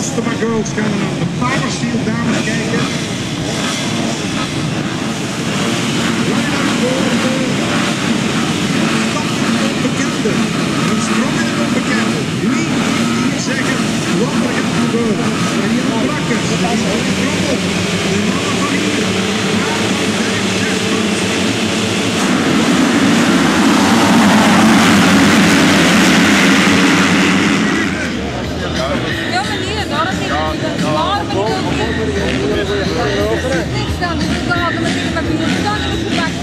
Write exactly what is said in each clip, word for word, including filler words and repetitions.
Postema Girls gaan we naar de Power Steel dames kijken. Onbekende, een sprong in het onbekende. Wie kan hier zeggen wat er gaat gebeuren? Er hier een brakkers, er is een trommel, de mannen van hier. Ja, meneer, daar is het klaar met de niks dan, dus ik ga met die papieren staan en ik ga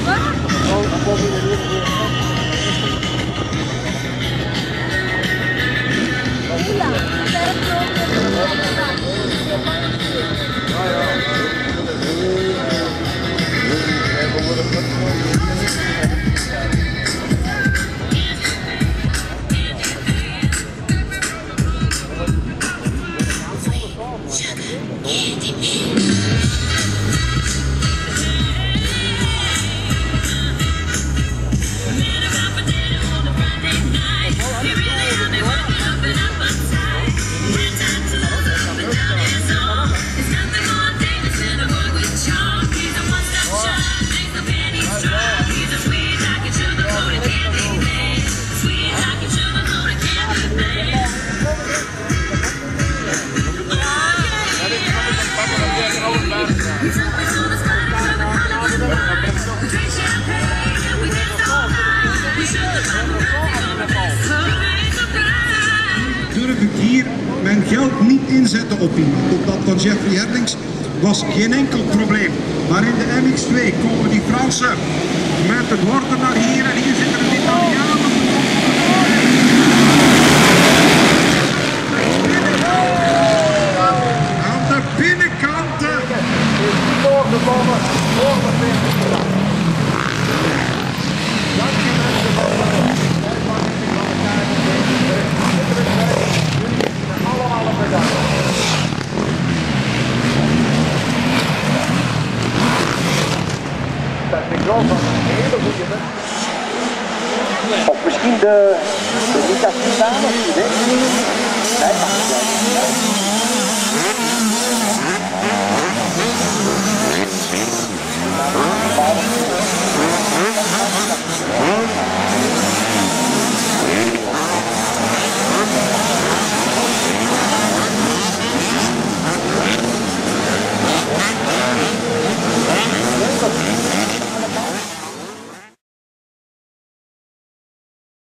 Durf ik hier mijn geld niet inzetten op iemand. Op dat van Jeffrey Herlings was geen enkel probleem. Maar in de M X twee komen die Fransen met het wortel naar hier en hier zitten de Italianen. Aan de binnenkanten. Doorgekomen, doorgekomen. Dank je mensen voor allemaal bedankt. Dat vind ik wel van een hele goede wedstrijd. Of misschien de, de Rita Sintana, weet je? Nee, mag ik